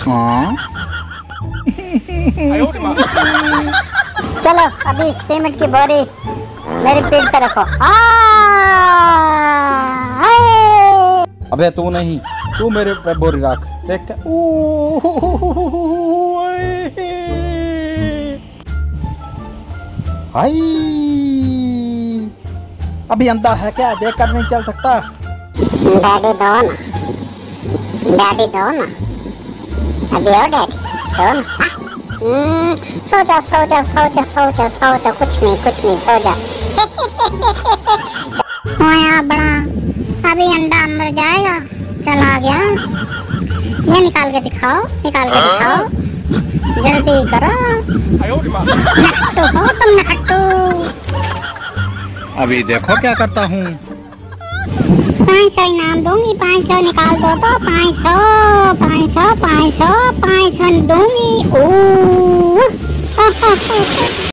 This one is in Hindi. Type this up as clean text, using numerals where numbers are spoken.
हाँ? चलो अभी सीमेंट की बोरी मेरी पीठ पे रखो। अबे तू नहीं, तू मेरे पे बोरी रख। देख हाय, अभी अंधा है क्या? देख कर नहीं चल सकता। डैडी दो ना, डैडी दो ना, अभी और डैडी दो ना। सो जा सो जा सो जा सो जा सो जा, कुछ नहीं सो जा। ओया बड़ा, अभी अंडा अंदर जाएगा। चल आ गया, ये निकाल के दिखाओ, निकाल के दिखाओ, जल्दी करो। नट्टू हो तुम, नट्टू। अभी देखो क्या करता हूँ। 500 इनाम दूंगी, 500 निकाल दो तो 500 500 500 500 दूंगी।